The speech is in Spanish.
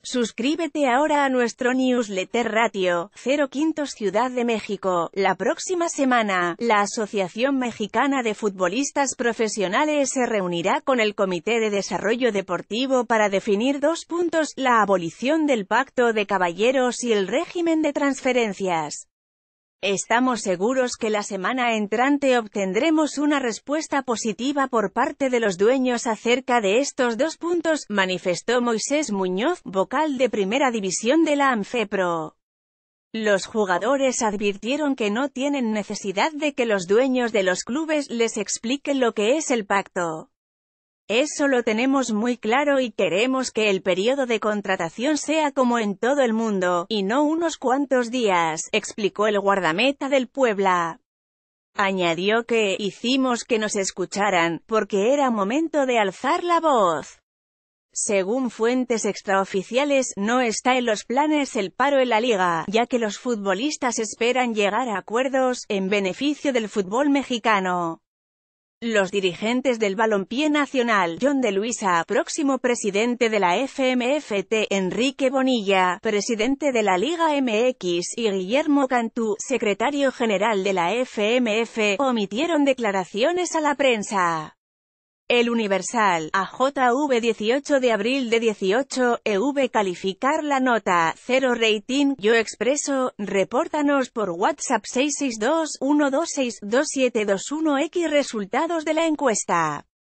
Suscríbete ahora a nuestro newsletter Ratio 05 Ciudad de México. La próxima semana, la Asociación Mexicana de Futbolistas Profesionales se reunirá con el Comité de Desarrollo Deportivo para definir la abolición del Pacto de Caballeros y el régimen de transferencias. Estamos seguros que la semana entrante obtendremos una respuesta positiva por parte de los dueños acerca de estos manifestó Moisés Muñoz, vocal de Primera División de la ANFEPRO. Los jugadores advirtieron que no tienen necesidad de que los dueños de los clubes les expliquen lo que es el pacto. Eso lo tenemos muy claro y queremos que el periodo de contratación sea como en todo el mundo, y no unos cuantos días, explicó el guardameta del Puebla. Añadió que hicimos que nos escucharan, porque era momento de alzar la voz. Según fuentes extraoficiales, no está en los planes el paro en la liga, ya que los futbolistas esperan llegar a acuerdos, en beneficio del fútbol mexicano. Los dirigentes del balompié nacional, John de Luisa, próximo presidente de la FMFT, Enrique Bonilla, presidente de la Liga MX, y Guillermo Cantú, secretario general de la FMF, omitieron declaraciones a la prensa. El Universal, AJV 18 de abril de 18, EV calificar la nota, 0 rating, Yo Expreso, repórtanos por WhatsApp 662-126-2721X resultados de la encuesta.